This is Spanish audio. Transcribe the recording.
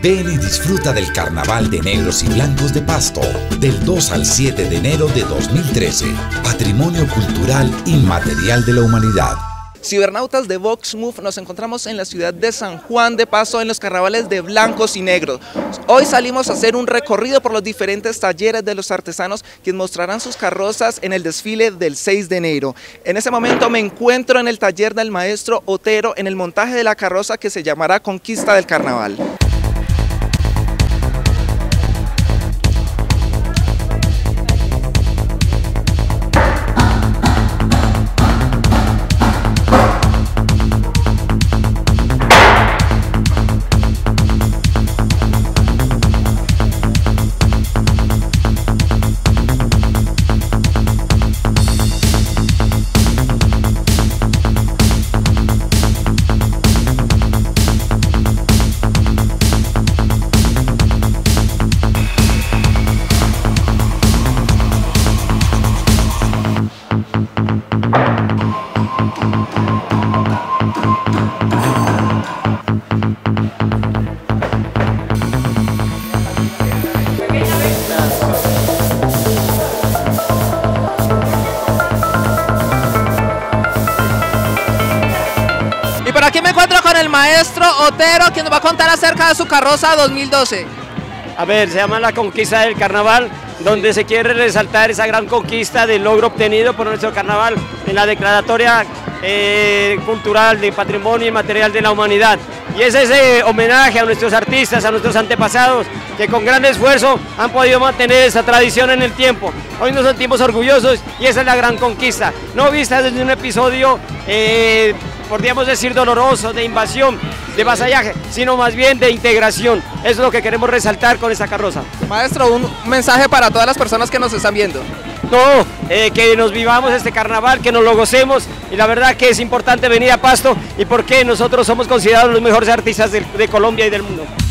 Ven y disfruta del Carnaval de Negros y Blancos de Pasto, del 2 al 7 de enero de 2013. Patrimonio Cultural Inmaterial de la Humanidad. Cibernautas de Vox Move, nos encontramos en la ciudad de San Juan de Pasto en los carnavales de blancos y negros. Hoy salimos a hacer un recorrido por los diferentes talleres de los artesanos quienes mostrarán sus carrozas en el desfile del 6 de enero. En este momento me encuentro en el taller del maestro Otero en el montaje de la carroza que se llamará Conquista del Carnaval. Por aquí me encuentro con el maestro Otero, quien nos va a contar acerca de su carroza 2012. A ver, se llama la Conquista del Carnaval, donde se quiere resaltar esa gran conquista del logro obtenido por nuestro carnaval en la declaratoria cultural de Patrimonio Inmaterial de la Humanidad. Y es ese homenaje a nuestros artistas, a nuestros antepasados, que con gran esfuerzo han podido mantener esa tradición en el tiempo. Hoy nos sentimos orgullosos y esa es la gran conquista, no vista desde un episodio, podríamos decir, doloroso, de invasión, de vasallaje, sino más bien de integración. Eso es lo que queremos resaltar con esta carroza. Maestro, un mensaje para todas las personas que nos están viendo. No, que nos vivamos este carnaval, que nos lo gocemos, y la verdad que es importante venir a Pasto y porque nosotros somos considerados los mejores artistas de Colombia y del mundo.